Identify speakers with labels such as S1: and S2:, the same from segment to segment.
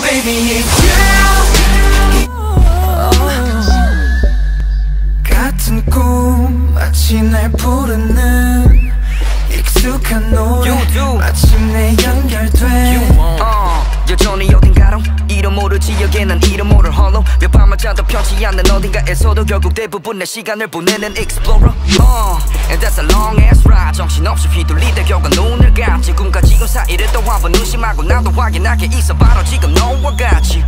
S1: baby it's you. 같은 꿈 마치 날 부르는 익숙한 노래 마침내 연결돼
S2: 여전히 어딘가로 이름 모르지 여기는 이름 모를 홀로 몇 밤을 자도 펴지 않는 어딘가에서도 결국 대부분 내 시간을 보내는 explorer And that's a long ass ride 정신없이 휘둘리다 결국 눈을 감지 꿈과 지금 사이를 또 한번 의심하고 나도 확인하게 있어 바로 지금 너와 같이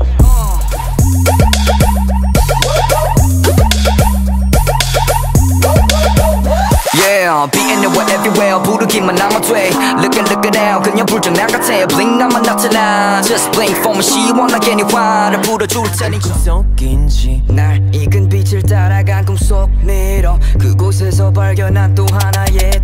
S2: Yeah, being there everywhere 부르기만 하면 돼 Look it out 그냥 불장난 같아 Blink 나만 나타나 Just blink for me 시원하게 네 화를 불어줄 테니
S1: 꿈속인지
S2: 날 익은 빛을 따라간 꿈속 미러 그곳에서 발견한 또 하나의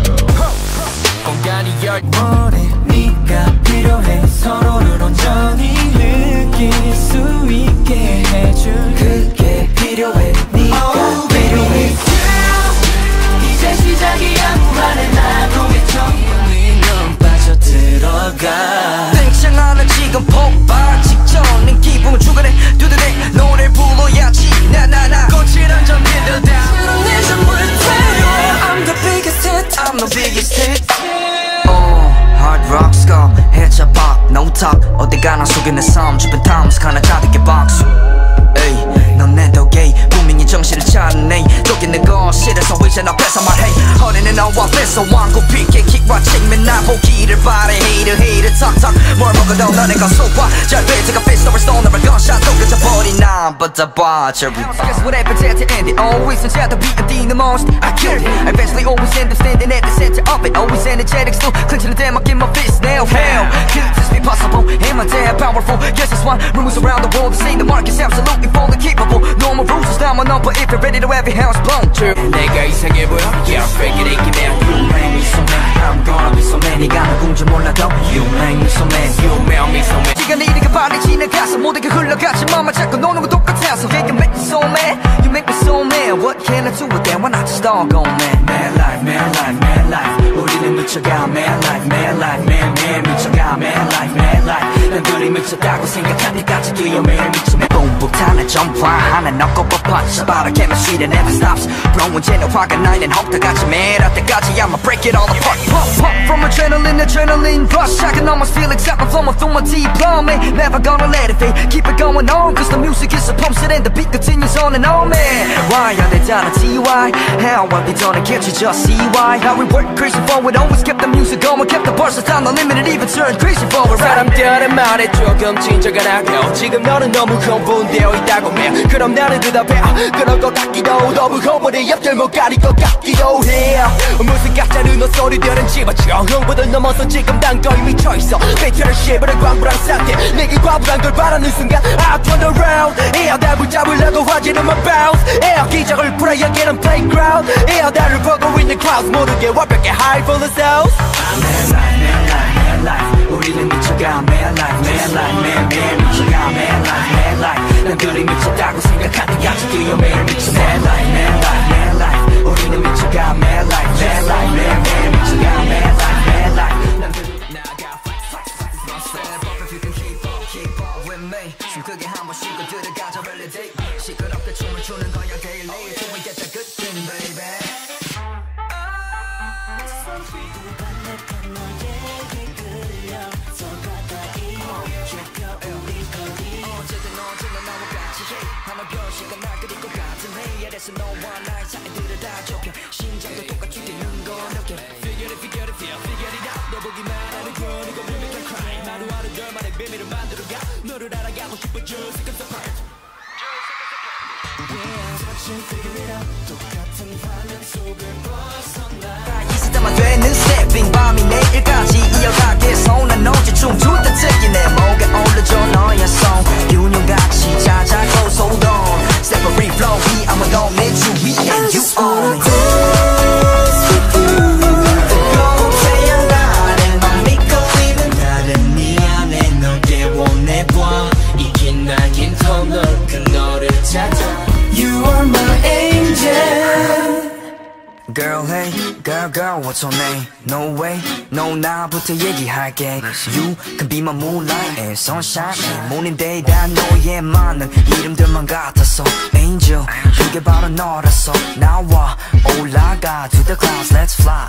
S1: 공간이 열머리 네가 필요해 서로를 온전히 느낄 수 있게 해줄 그게 필요해 네가 필요해 이제 시작이야 무한의 나도의 정문이 넌 빠져들어가
S2: 땡창 하나 지금 폭발 직전인 기분을 주간해 두드대 노래 불러야지 나나나 거칠한 전기들 다
S1: 내 전부를 태워 I'm the biggest hit
S2: I'm the biggest hit Hard rock skull 해쳐 pop no talk 어디 가나 속에 내 삶 주변 탐스 하나 가득해 박수 에이 넌 내 덕에 분명히 정신을 차리네 여기 내 거실에서 이제 나 뺏어 말해 허리는 너와 뺏어 왕고 피게 킥과 책면 나 보기를 바래 Hater 턱턱 뭘 먹어도 너네 건 소화 잘 배트가 face over stone never gonna shot 또 그쳐버린 난 but the botcher Guess what happens at the end it always turns out to be the most I killed it I eventually always end up standing at the center of it always energetic still clenching the damn I get my fist now hell could this be possible am I damn powerful guess that's why rumors around the world say the market's absolutely fully capable no more bruises down my number if you're ready to have your house blown true
S1: 내가 이상해 보여 Yeah break it in give me You make me so mad I'm gonna be so mad 네가 누군지 몰라도 You make me so mad You make me so mad
S2: 시간이 이렇게 빨리 지나가서 모든 게 흘러갔지만 자꾸 노는 건 똑같아서 Yeah you make me so mad You make me so mad What can I do with that when I just start going mad
S1: Mad life mad life mad life 우리는 미쳐가 Mad life mad life mad 미쳐가 Mad life mad life 난 둘이 미쳤다고 생각할 때까지 뛰어 매일 미쳐
S2: 뽕복탄에 점프하는 넣고 뻗쳐 바라게만 쉬다 never stops blowing 쟤는 화가 나는 혹다같이 매일 때까지 I'ma break it all apart pump from adrenaline rush I can almost feel excitement flowing through my deep blood man never gonna let it fade keep it going on cause the music is a pump set and the beat continues on and on man why are they down to TY how have they done it can't you just see why how we work crazy forward always kept the music going kept the bars down the limit even turned crazy forward
S1: 사람들의 말에 조금 진정을 하고 지금 너는 너무 흥분되어 있다고 해 그럼 나는 대답해 그럴 것 같기도 너무 흥분해 옆들 못 가릴 것 같기도 해 무슨 가짜는 헛소리들은 집어쳐 흥분을 넘어서 지금 난 거의 미쳐있어 배틀을 씹으는 광불한 상태 내게 과분한 걸 바라는 순간 I turn around 에어 날 붙잡으려고 화지는 my bounce 에어 기적을 풀어 여기는 playground 에어 나를 보고 있는 crowds 모르게 완벽해 high full of cells Mad life mad life mad life 우리는 미쳐가 mad life mad life mad 미쳐가 mad life mad life 난 둘이 미쳤다고 생각할 때까지 뛰어 매일 미쳐 Mad life mad life mad life 우리는 미쳐가 mad life mad life mad 미쳐가 mad life mad life 난 둘이 나가 step up if you can keep up with me 숨 크게 한 번 쉬고 들어가자 really deep 시끄럽게 춤을 추는 거야 daily Till we get that good thing baby 하나 별시간 날 그릴 것 같은 헤이에서 너와 나의 사이들을 다 좁혀 심장도 똑같이 뛰는 거 느껴 Figure it out 너 보기만 하는 건 이거 mimic crime 하루하루 결말의 비밀을 만들어가 너를 알아가고 싶어 just a part Yeah, touching figure it out 똑같은 화면 속을 벗어나 이 시대만 되는 stepping 밤이 내일까지 이어가겠어 난 언제쯤 둘다 특히 내 목에 올려줘 너의 song 균형같이 자자고 so long step a free flow we I'm a dog 내 주위에 you own it 뜨거운 태양 난 믿고 있는 다른 네 안에 너게 원해봐 이 기나긴 더 넓은 너를 찾아 You are my angel
S2: girl, hey, girl, what's your name? No way, no 나부터 얘기할게. You can be my moonlight and sunshine and morning day. 다 너의 많은 이름들만 같았어. Angel, 이게 바로 너라서. 나와 올라가 to the clouds, let's fly.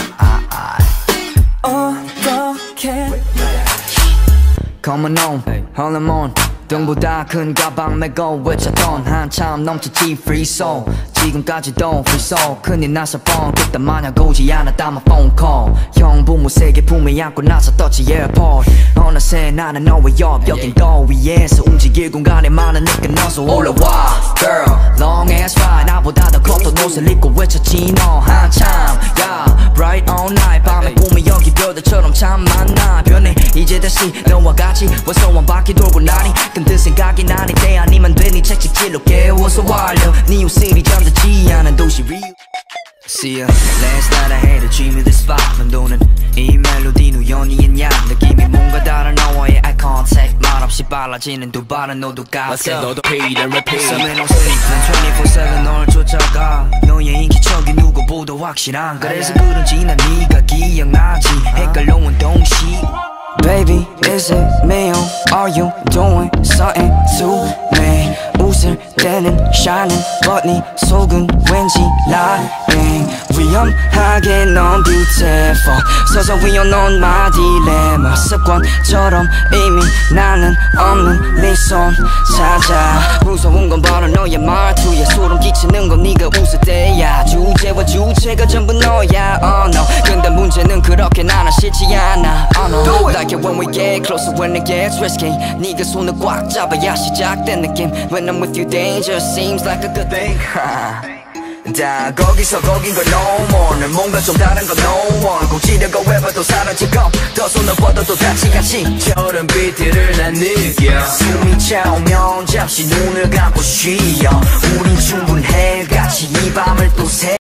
S2: 어떻게 Come on, hold on. 등보다 큰 가방 메고 외쳤던 한참 넘쳤지 free soul. 지금까지도 free soul. 큰일 나서 뻥 그때 마냥 오지 않았다 my phone call. 형 부모 세계 품에 안고 나서 떴지 airport. 어느새 나는 너의 옆 여긴 더 위에서 움직일 공간에 많은 느낌 넣어서 올라와 girl long as fire. 나보다 더 컸던 옷을 입고 외쳤지 너 한참 yeah bright all night. 밤에 꿈에 여기 별들처럼 참 많아. 변해 이제 다시 너와 같이 원소원 바퀴 돌고 나니 끈든 생각이 나니 때 아니면 되니 채찍질로 깨워서 완료. 네 옷들이 잠들지 않은 도시 리 See ya last night I had a dream of this spot. 맴도는 이 멜로디는 우연이었냐 느낌이 뭔가 다른 너와의 eye contact 말없이 빨라지는 두 발은 너도 같아.
S1: 너도 repeat and repeat.
S2: Summer no sleep 난 24/7 널 쫓아가. 너의 인기척이 누구보다 확실한. 그래서 그런지 난 네가 기억나지. 헷갈려온 동시 Baby, is it me or are you doing something to me? 웃을 때는 shining but 네 속은 왠지 lying. 위험하게 넌 beautiful 서서 위험 넌 my dilemma. 습관처럼 이미 나는 없는 네 손 찾아. 무서운 건 바로 너의 말투야. 소름 끼치는 건 네가 웃을 때야. 주제와 주체가 전부 너야 no. 근데 문제는 그렇게 나는 싫지 않아 no. Like it when we get closer when it gets risky. 네가 손을 꽉 잡아야 시작된 느낌. When I'm with you danger seems like a good thing. 다 거기서 거긴 걸 no more. 늘 뭔가 좀 다른 건 no one. 꼭 지려고 해봐도 사라질 거. 더 손을 뻗어도 같이
S1: 저런 빛들을 난 느껴.
S2: 숨이 차오면 잠시 눈을 감고 쉬어. 우린 충분해 같이 이 밤을 또 새